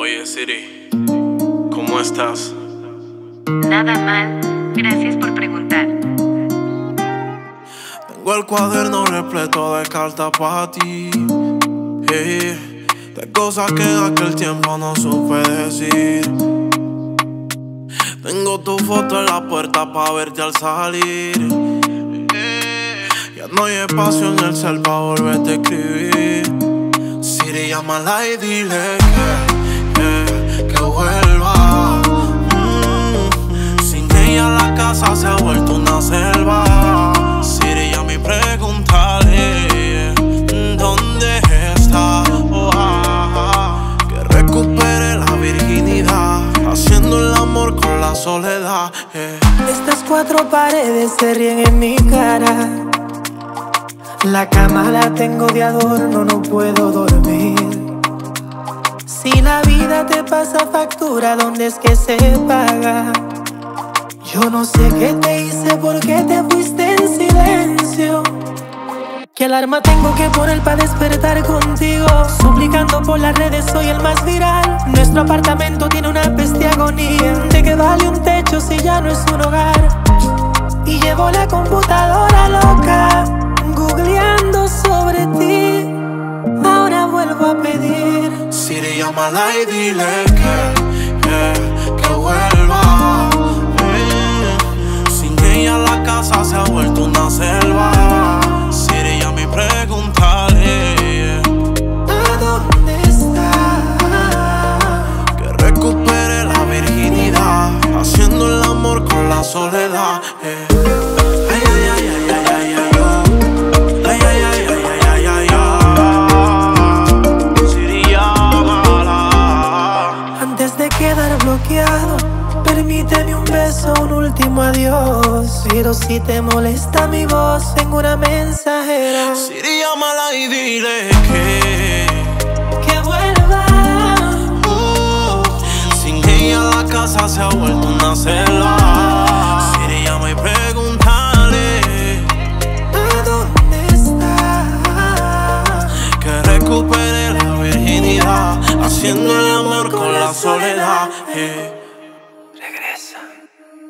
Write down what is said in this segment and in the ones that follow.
Oye, Siri, ¿cómo estás? Nada mal, gracias por preguntar. Tengo el cuaderno repleto de cartas para ti, de cosas que en aquel tiempo no supe decir. Tengo tu foto en la puerta para verte al salir. Ya no hay espacio en el cel para volverte a escribir. Siri, llámala y dile que vuelva. Sin ella la casa se ha vuelto una selva. Siri, llama y pregúntale dónde está. Que recupere la virginidad, haciendo el amor con la soledad. Estas cuatro paredes se ríen en mi cara. La cama la tengo de adorno, no puedo dormir. Si la vida te pasa factura, ¿dónde es que se paga? Yo no sé qué te hice, por qué te fuiste en silencio. ¿Qué alarma tengo que poner para despertar contigo? Suplicando por las redes, soy el más viral. Nuestro apartamento tiene una peste agonía. ¿De qué vale un techo si ya no es un hogar? Y llevo la computadora loca, googleando sobre ti. Ahora vuelvo a pedir. Siri, llámala y dile que vuelva. Sin ella la casa se ha vuelto una selva. Siri, llama y pregúntale ¿a dónde está? que recupere la virginidad, haciendo el amor con la soledad. Ay, ay, ay, ay, ay, ay, ay, oh. Ay, ay, ay, ay, ay, ay, ay, ay. Siri, llámala. Antes de quedar bloqueado, permíteme un beso, un último adiós. Pero si te molesta mi voz, tengo una mensajera. Siri, llámala y dile que vuelva. Sin ella la casa se ha vuelto una selva. Siri, llama y pregúntale ¿a dónde está? que recupere la virginidad, haciendo el amor con la soledad. Regresa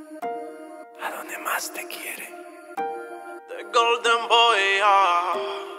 a donde más te quiere. The Golden Boy.